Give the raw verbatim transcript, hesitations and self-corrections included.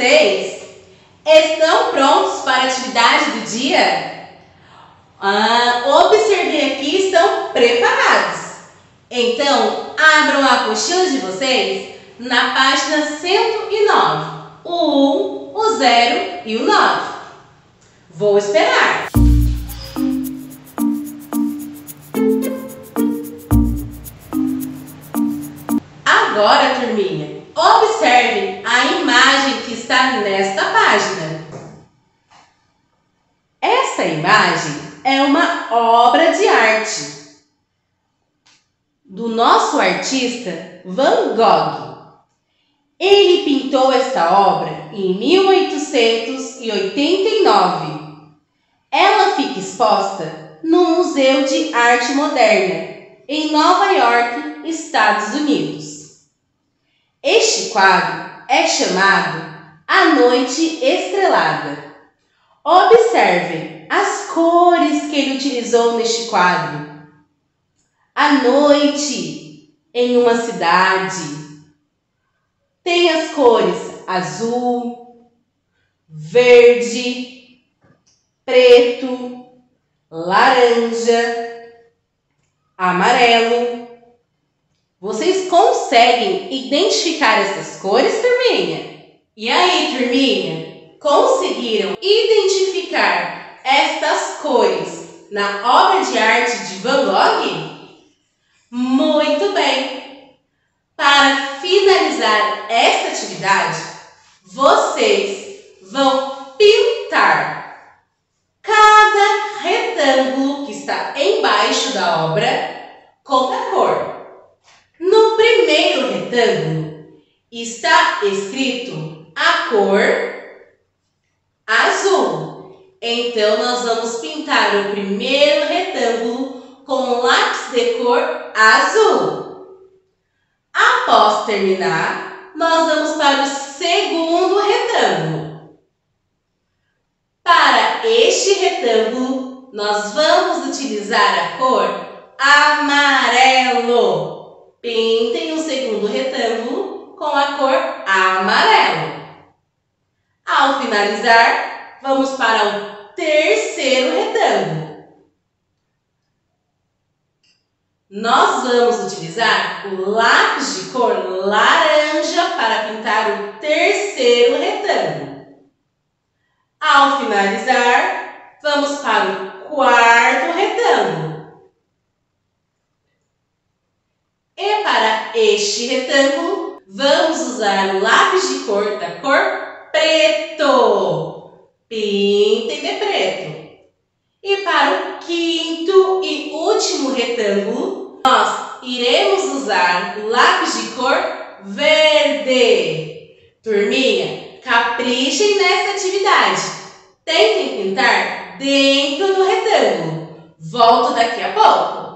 vocês? Estão prontos para a atividade do dia? Ah, observei aqui, estão preparados. Então, abram a apostila de vocês na página cento e nove. O um, o zero e o nove. Vou esperar. Agora, turminha, observem a imagem que está nesta página. Essa imagem é uma obra de arte do nosso artista Van Gogh. Ele pintou esta obra em mil oitocentos e oitenta e nove. Ela fica exposta no Museu de Arte Moderna, em Nova York, Estados Unidos. Este quadro é chamado A Noite Estrelada. Observem as cores que ele utilizou neste quadro. A noite em uma cidade tem as cores azul, verde, preto, laranja, amarelo. Vocês conseguem identificar essas cores, turminha? E aí, turminha? Conseguiram identificar estas cores na obra de arte de Van Gogh? Muito bem! Para finalizar esta atividade, vocês vão pintar cada retângulo que está embaixo da obra com a cor. No primeiro retângulo está escrito a cor azul. Então, nós vamos pintar o primeiro retângulo com lápis de cor azul. Após terminar, nós vamos para o segundo retângulo. Para este retângulo, nós vamos utilizar a cor amarelo. Pintem o segundo retângulo com a cor amarelo. Ao finalizar, vamos para o terceiro retângulo. Nós vamos utilizar o lápis de cor laranja para pintar o terceiro retângulo. Ao finalizar, vamos para o quarto retângulo. E para este retângulo, vamos usar o lápis de cor da cor preto. Pintem de preto. E para o quinto e último retângulo, nós iremos usar o lápis de cor verde. Turminha, caprichem nessa atividade. Tentem pintar dentro do retângulo. Volto daqui a pouco.